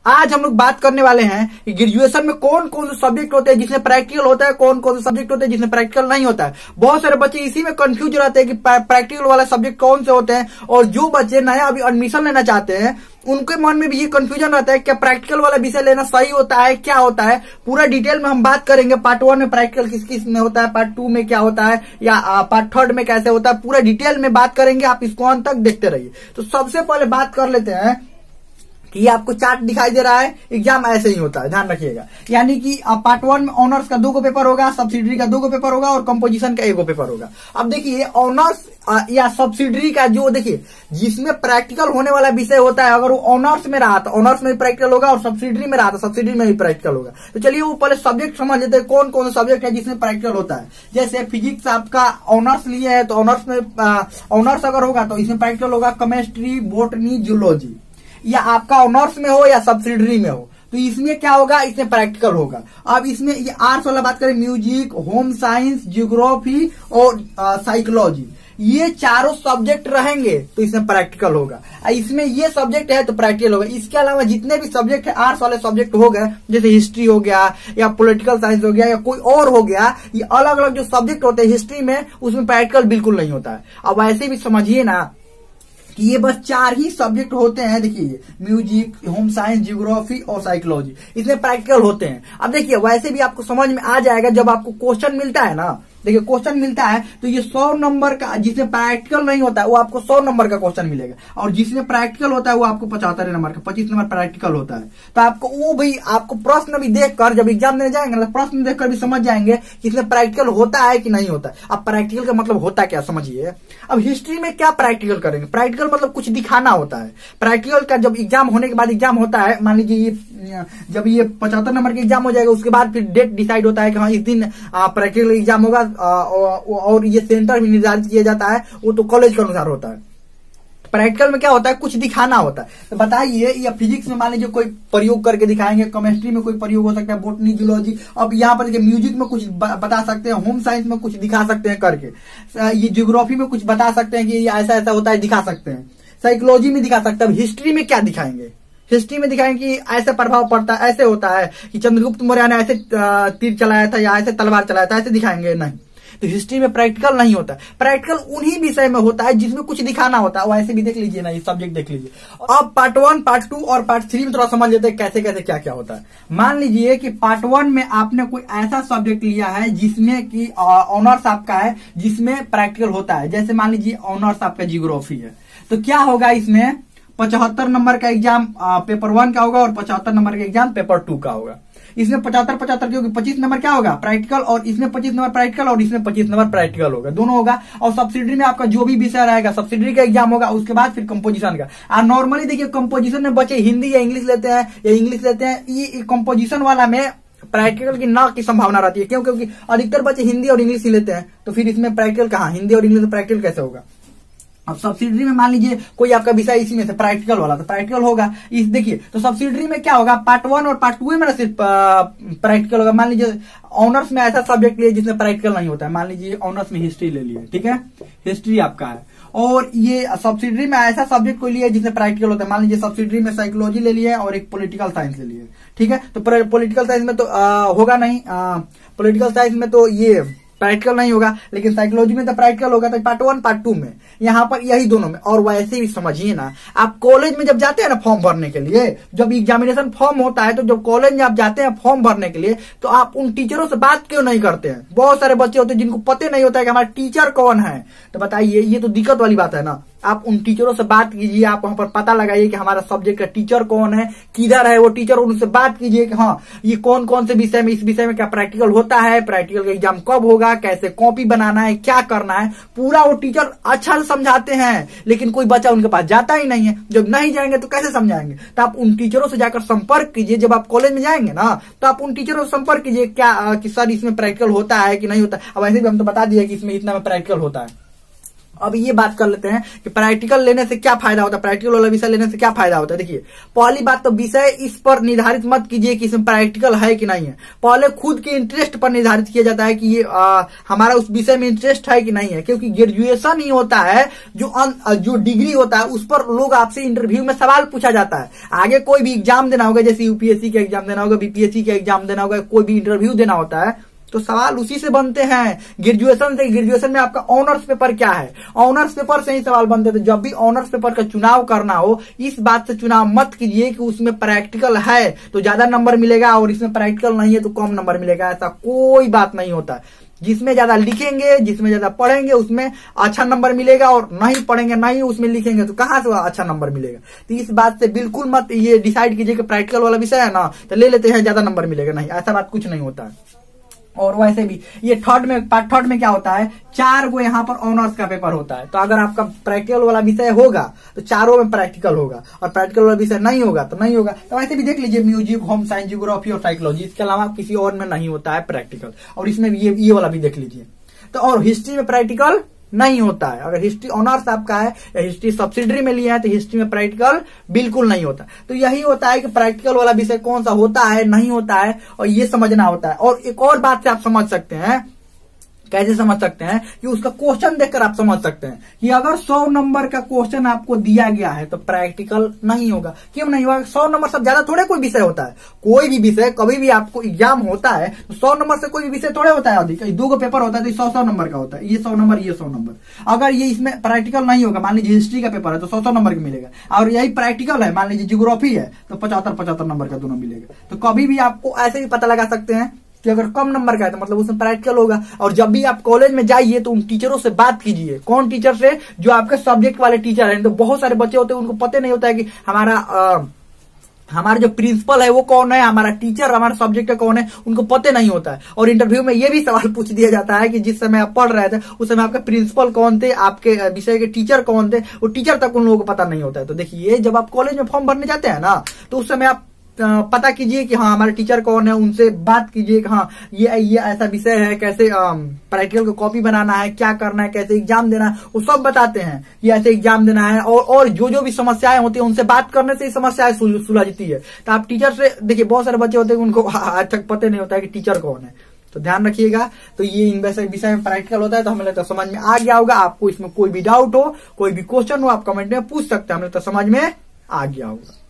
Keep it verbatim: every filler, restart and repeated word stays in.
आज हम लोग बात करने वाले हैं कि ग्रेजुएशन में कौन कौन से सब्जेक्ट होते हैं जिसमें प्रैक्टिकल होता है, कौन कौन से सब्जेक्ट होते हैं जिसमें प्रैक्टिकल नहीं होता है। बहुत सारे बच्चे इसी में कंफ्यूज रहते हैं कि प्रैक्टिकल वाला सब्जेक्ट कौन से होते हैं, और जो बच्चे नया अभी एडमिशन लेना चाहते हैं उनके मन में भी ये कंफ्यूजन रहता है क्या प्रैक्टिकल वाला विषय लेना सही होता है, क्या होता है। पूरा डिटेल में हम बात करेंगे। पार्ट वन में प्रैक्टिकल किस किस में होता है, पार्ट टू में क्या होता है, या पार्ट थर्ड में कैसे होता है, पूरा डिटेल में बात करेंगे। आप इसको अंत तक देखते रहिए। तो सबसे पहले बात कर लेते हैं कि ये आपको चार्ट दिखाई दे रहा है, एग्जाम ऐसे ही होता है, ध्यान रखिएगा। यानी कि पार्ट वन में ऑनर्स का दो गो पेपर होगा, सब्सिडरी का दो गो पेपर होगा और कंपोजिशन का एक गो पेपर होगा। अब देखिए ऑनर्स या सब्सिडरी का जो देखिए जिसमें प्रैक्टिकल होने वाला विषय होता है, अगर वो ऑनर्स में रहा तो ऑनर्स में भी प्रैक्टिकल होगा, और सब्सिडरी में रहा तो सब्सिडरी में भी प्रैक्टिकल होगा। तो चलिए वो पहले सब्जेक्ट समझ लेते हैं कौन कौन से सब्जेक्ट है जिसमें प्रैक्टिकल होता है। जैसे फिजिक्स आपका ऑनर्स लिए है तो ऑनर्स में ऑनर्स अगर होगा तो इसमें प्रैक्टिकल होगा केमिस्ट्री, बॉटनी, जूलॉजी। या आपका ऑनर्स में हो या सब्सिडरी में हो तो इसमें क्या होगा, इसमें प्रैक्टिकल होगा। अब इसमें ये आर्ट्स वाला बात करें, म्यूजिक, होम साइंस, ज्योग्राफी और साइकोलॉजी, ये चारों सब्जेक्ट रहेंगे तो इसमें प्रैक्टिकल होगा। इसमें ये सब्जेक्ट है तो प्रैक्टिकल होगा। इसके अलावा जितने भी सब्जेक्ट है आर्ट्स वाले सब्जेक्ट हो गए, जैसे हिस्ट्री हो गया या पॉलिटिकल साइंस हो गया या कोई और हो गया, ये अलग अलग जो सब्जेक्ट होते हैं हिस्ट्री में, उसमें प्रैक्टिकल बिल्कुल नहीं होता है। अब ऐसे भी समझिए ना कि ये बस चार ही सब्जेक्ट होते हैं। देखिए म्यूजिक, होम साइंस, ज्योग्राफी और साइकोलॉजी, इसमें प्रैक्टिकल होते हैं। अब देखिए वैसे भी आपको समझ में आ जाएगा जब आपको क्वेश्चन मिलता है ना। देखिए क्वेश्चन मिलता है तो ये सौ नंबर का, जिसमें प्रैक्टिकल नहीं होता है वो आपको सौ नंबर का क्वेश्चन मिलेगा, और जिसमें प्रैक्टिकल होता है वो आपको पचहत्तर नंबर का, पच्चीस नंबर प्रैक्टिकल होता है। तो आपको वो भी आपको प्रश्न भी देखकर जब एग्जाम देने जाएंगे ना, प्रश्न देखकर भी समझ जाएंगे कि इसमें प्रैक्टिकल होता है कि नहीं होता है। अब प्रैक्टिकल का मतलब होता क्या समझिए। अब हिस्ट्री में क्या प्रैक्टिकल करेंगे, प्रैक्टिकल मतलब कुछ दिखाना होता है। प्रैक्टिकल का जब एग्जाम होने के बाद एग्जाम होता है, मान लीजिए ये जब ये पचहत्तर नंबर का एग्जाम हो जाएगा, उसके बाद फिर डेट डिसाइड होता है कि हाँ इस दिन प्रैक्टिकल एग्जाम होगा, और ये सेंटर भी निर्धारित किया जाता है, वो तो कॉलेज के अनुसार होता है। प्रैक्टिकल में क्या होता है, कुछ दिखाना होता है। तो बताइए, या फिजिक्स में मान लीजिए कोई प्रयोग करके दिखाएंगे, केमिस्ट्री में कोई प्रयोग हो सकता है, बॉटनी, जूलॉजी। अब यहाँ पर देखिए म्यूजिक में कुछ बता सकते हैं, होम साइंस में कुछ दिखा सकते हैं करके, ये ज्योग्राफी में कुछ बता सकते हैं कि ऐसा ऐसा होता है, दिखा सकते हैं। साइकोलॉजी में दिखा सकते हैं। हिस्ट्री में क्या दिखाएंगे, हिस्ट्री में दिखाएंगे कि ऐसे प्रभाव पड़ता है, ऐसे होता है कि चंद्रगुप्त मौर्य ने ऐसे तीर चलाया था या ऐसे तलवार चलाया था, ऐसे दिखाएंगे नहीं। तो हिस्ट्री में प्रैक्टिकल नहीं होता। प्रैक्टिकल उन्हीं विषय में होता है जिसमें कुछ दिखाना होता है। वैसे भी देख लीजिए ना, ये सब्जेक्ट देख लीजिए। अब पार्ट वन, पार्ट टू और पार्ट थ्री में थोड़ा समझ लेते हैं कैसे कैसे क्या क्या होता है। मान लीजिए कि पार्ट वन में आपने कोई ऐसा सब्जेक्ट लिया है जिसमें कि ऑनर्स आपका है, जिसमें प्रैक्टिकल होता है। जैसे मान लीजिए ऑनर्स आपका ज्योग्राफी है, तो क्या होगा, इसमें पचहत्तर नंबर का एग्जाम पेपर वन का होगा और पचहत्तर नंबर का एग्जाम पेपर टू का होगा। इसमें पचहत्तर पचहत्तर क्योंकि पच्चीस नंबर क्या होगा, प्रैक्टिकल, और इसमें पच्चीस नंबर प्रैक्टिकल और इसमें पच्चीस नंबर प्रैक्टिकल होगा, दोनों होगा। और सब्सिडरी में आपका जो भी विषय रहेगा, सब्सिडरी का एग्जाम होगा, उसके बाद फिर कंपोजिशन का। और नॉर्मली देखिए कंपोजिशन में बच्चे हिंदी या इंग्लिश लेते हैं या इंग्लिश लेते हैं, ये कंपोजिशन वाला में प्रैक्टिकल की ना की संभावना रहती है। क्यों, क्योंकि अधिकतर बच्चे हिंदी और इंग्लिश ही लेते हैं, तो फिर इसमें प्रैक्टिकल कहाँ, हिंदी और इंग्लिश में प्रैक्टिकल कैसे होगा। अब सब्सिडरी में मान लीजिए कोई आपका विषय इसी में से प्रैक्टिकल वाला, तो प्रैक्टिकल होगा। इस देखिए तो सब्सिडरी में क्या होगा, पार्ट वन और पार्ट टू में ना सिर्फ प्रैक्टिकल होगा। मान लीजिए ऑनर्स में ऐसा सब्जेक्ट लिए जिसमें प्रैक्टिकल नहीं होता है, मान लीजिए ऑनर्स में हिस्ट्री ले लिए, ठीक है, हिस्ट्री आपका है। और ये सब्सिडरी में ऐसा सब्जेक्ट कोई लिया जिसमें प्रैक्टिकल होता है, मान लीजिए सब्सिडरी में साइकोलॉजी ले लिया और एक पॉलिटिकल साइंस ले लिया, ठीक है। तो पॉलिटिकल साइंस में तो आ, होगा नहीं, पॉलिटिकल साइंस में तो ये प्रैक्टिकल नहीं होगा, लेकिन साइकोलॉजी में तो प्रैक्टिकल होगा। तो पार्ट वन पार्ट टू में, यहाँ पर यही दोनों में। और वैसे भी समझिए ना, आप कॉलेज में जब जाते हैं ना फॉर्म भरने के लिए, जब एग्जामिनेशन फॉर्म होता है, तो जब कॉलेज में आप जाते हैं फॉर्म भरने के लिए, तो आप उन टीचरों से बात क्यों नहीं करते हैं। बहुत सारे बच्चे होते हैं जिनको पता नहीं होता है कि हमारा टीचर कौन है। तो बताइए, ये तो दिक्कत वाली बात है ना। आप उन टीचरों से बात कीजिए, आप वहां पर पता लगाइए कि हमारा सब्जेक्ट का टीचर कौन है, किधर है वो टीचर, उनसे बात कीजिए कि हाँ ये कौन कौन से विषय में, इस विषय में क्या प्रैक्टिकल होता है, प्रैक्टिकल का एग्जाम कब होगा, कैसे कॉपी बनाना है, क्या करना है, पूरा वो टीचर अच्छा से समझाते हैं। लेकिन कोई बच्चा उनके पास जाता ही नहीं है। जब नहीं जाएंगे तो कैसे समझाएंगे। तो आप उन टीचरों से जाकर संपर्क कीजिए। जब आप कॉलेज में जाएंगे ना, तो आप उन टीचरों से संपर्क कीजिए, क्या कि सर इसमें प्रैक्टिकल होता है कि नहीं होता है। अब ऐसे भी हम तो बता दिए कि इसमें इतना में प्रैक्टिकल होता है। अब ये बात कर लेते हैं कि प्रैक्टिकल लेने से क्या फायदा होता है, प्रैक्टिकल वाला विषय लेने से क्या फायदा होता है। देखिए, पहली बात तो विषय इस पर निर्धारित मत कीजिए कि इसमें प्रैक्टिकल है कि नहीं है। पहले खुद के इंटरेस्ट पर निर्धारित किया जाता है कि ये आ, हमारा उस विषय में इंटरेस्ट है कि नहीं है, क्योंकि ग्रेजुएशन ही होता है जो अन, जो डिग्री होता है उस पर लोग आपसे इंटरव्यू में सवाल पूछा जाता है। आगे कोई भी एग्जाम देना होगा, जैसे यूपीएससी का एग्जाम देना होगा, बीपीएससी का एग्जाम देना होगा, कोई भी इंटरव्यू देना होता है तो सवाल उसी से बनते हैं, ग्रेजुएशन से। ग्रेजुएशन में आपका ऑनर्स पेपर क्या है, ऑनर्स पेपर से ही सवाल बनते थे। जब भी ऑनर्स पेपर का चुनाव करना हो, इस बात से चुनाव मत कीजिए कि उसमें प्रैक्टिकल है तो ज्यादा नंबर मिलेगा और इसमें प्रैक्टिकल नहीं है तो कम नंबर मिलेगा। ऐसा कोई बात नहीं होता। जिसमें ज्यादा लिखेंगे, जिसमें ज्यादा पढ़ेंगे उसमें अच्छा नंबर मिलेगा, और नहीं पढ़ेंगे नहीं उसमें लिखेंगे तो कहां से अच्छा नंबर मिलेगा। तो इस बात से बिल्कुल मत ये डिसाइड कीजिए कि प्रैक्टिकल वाला विषय है ना तो ले लेते हैं ज्यादा नंबर मिलेगा, नहीं, ऐसा बात कुछ नहीं होता है। और वैसे भी ये थर्ड में पार्ट थर्ड में क्या होता है, चार को यहाँ पर ऑनर्स का पेपर होता है। तो अगर आपका प्रैक्टिकल वाला विषय होगा तो चारों में प्रैक्टिकल होगा, और प्रैक्टिकल वाला विषय नहीं होगा तो नहीं होगा। तो वैसे भी देख लीजिए, म्यूजिक, होम साइंस, जियोग्राफी और साइकोलॉजी, इसके अलावा किसी और में नहीं होता है प्रैक्टिकल। और इसमें ये ये वाला भी देख लीजिए। तो और हिस्ट्री में प्रैक्टिकल नहीं होता है। अगर हिस्ट्री ऑनर्स आपका है या हिस्ट्री सब्सिडरी में लिया है तो हिस्ट्री में प्रैक्टिकल बिल्कुल नहीं होता। तो यही होता है कि प्रैक्टिकल वाला विषय कौन सा होता है, नहीं होता है, और ये समझना होता है। और एक और बात से आप समझ सकते हैं, कैसे समझ सकते हैं कि उसका क्वेश्चन देखकर आप समझ सकते हैं कि अगर सौ नंबर का क्वेश्चन आपको दिया गया है तो प्रैक्टिकल नहीं होगा। क्यों नहीं होगा? सौ नंबर सब ज्यादा थोड़े कोई विषय होता है। कोई भी विषय कभी भी आपको एग्जाम होता है तो सौ नंबर से कोई भी विषय थोड़े होता है अधिक। दो को पेपर होता है तो सौ सौ नंबर का होता है, ये सौ नंबर, ये सौ नंबर। अगर ये इसमें प्रैक्टिकल नहीं होगा, मान लीजिए हिस्ट्री का पेपर है तो सौ सौ नंबर का मिलेगा, और यही प्रैक्टिकल है, मान लीजिए जियोग्राफी है तो पचहत्तर पचहत्तर नंबर का दोनों मिलेगा। तो कभी भी आपको ऐसे भी पता लगा सकते हैं कि अगर कम नंबर का है तो मतलब उसमें प्रैक्टिकल होगा। और जब भी आप कॉलेज में जाइए तो उन टीचरों से बात कीजिए। कौन टीचर से? जो आपके सब्जेक्ट वाले टीचर हैं। तो बहुत सारे बच्चे होते हैं उनको पता नहीं होता है कि हमारा आ, हमारा जो प्रिंसिपल है वो कौन है, हमारा टीचर हमारा सब्जेक्ट का कौन है, उनको पता नहीं होता है। और इंटरव्यू में ये भी सवाल पूछ दिया जाता है कि जिस समय आप पढ़ रहे थे उस समय आपके प्रिंसिपल कौन थे, आपके विषय के टीचर कौन थे, वो टीचर तक उन लोगों को पता नहीं होता है। तो देखिए, जब आप कॉलेज में फॉर्म भरने जाते हैं ना तो उस समय आप पता कीजिए कि हाँ हमारे टीचर कौन है, उनसे बात कीजिए कि हाँ ये ये ऐसा विषय है, कैसे प्रैक्टिकल को कॉपी बनाना है, क्या करना है, कैसे एग्जाम देना है, वो सब बताते हैं कि ऐसे एग्जाम देना है। और और जो जो भी समस्याएं होती है उनसे बात करने से ही समस्याएं सुलझती है। तो आप टीचर से देखिए, बहुत सारे बच्चे होते हैं उनको आज तक पता नहीं होता है कि टीचर कौन है। तो ध्यान रखिएगा। तो ये इन विषय में प्रैक्टिकल होता है। तो हमें लगता है समझ में आ गया होगा। आपको इसमें कोई भी डाउट हो, कोई भी क्वेश्चन हो, आप कमेंट में पूछ सकते हैं। हमें लगता है समझ में आ गया होगा।